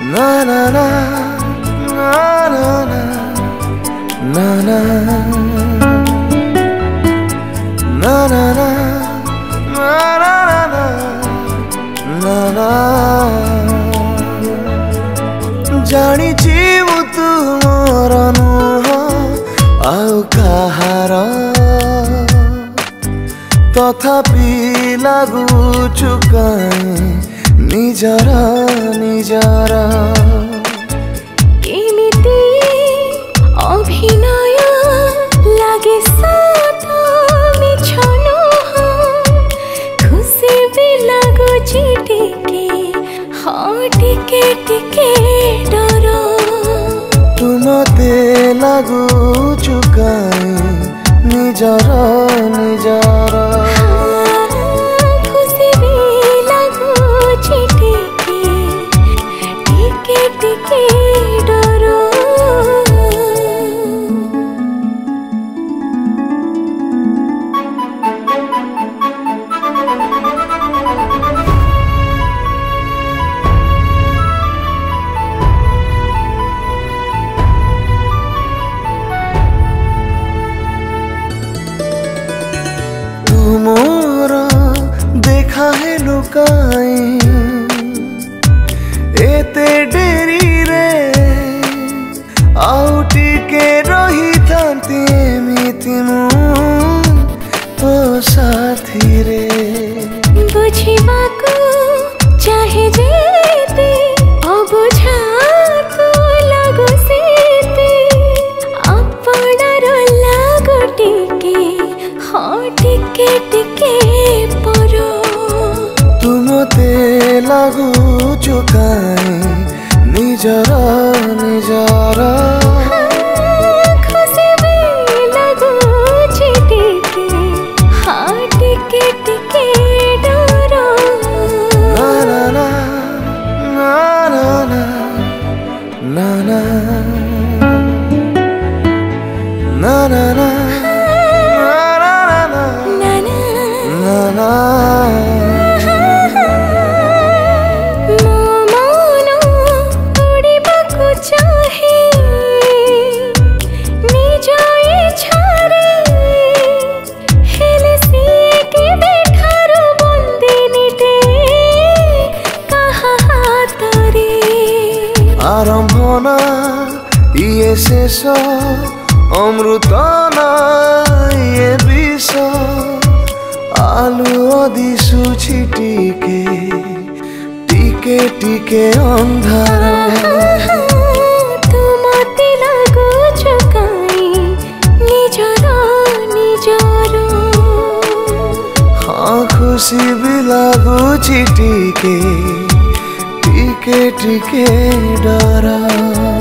na na na na na na na na na na na na जानिछि मु तुमर नुह आउ कहार तथापि लागुछु काहे निजर निजर केमिति अभिनय लागे सत मिछ नुह खुशी भी लागुछि टिके हाँ टिके टिके डर तुमते लागुछु काहे निजर निजर खुशी भी लागुछि टिके टिके टिके डर मोर देखा है लुकाई एते डेरी रे आउ टिके रही थांती एमिति मु तो साथी रे बुझिबा को चाहे जेते अबुझा को लागो सेते आपणार लागो टिके हाँ टिके टिके पर तुमते लागुछु काहे निजर निजर खुशी भी लागुछि टिके हाँ टिके टिके डर na na na na na na na na na आरंभना ये शेष अमृतना ये विष आलू दिशुछि टिके टिके टिके अंधार तुमते लागुछु काहे निजर निजर हाँ खुशी भी लागुछि टिके टिके टिके डर।